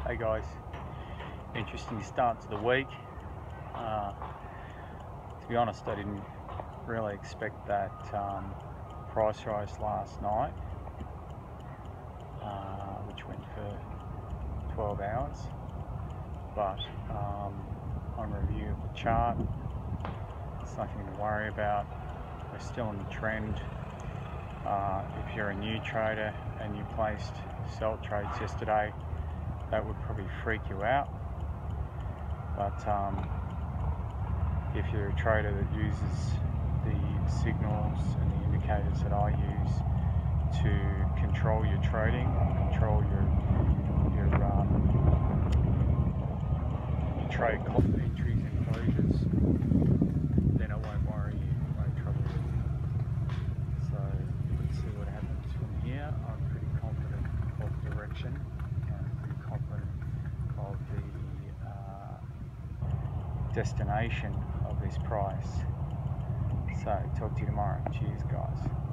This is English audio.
Hey guys, interesting start to the week. To be honest, I didn't really expect that price rise last night, which went for 12 hours. But on review of the chart, it's nothing to worry about. We're still in the trend. If you're a new trader and you placed sell trades yesterday, that would probably freak you out. But if you're a trader that uses the signals and the indicators that I use to control your trading, control your trade entries and closures, then I won't worry you, won't trouble you. So let's see what happens from here. I'm pretty confident of direction and pretty confident of the destination of this price. So talk to you tomorrow. Cheers guys.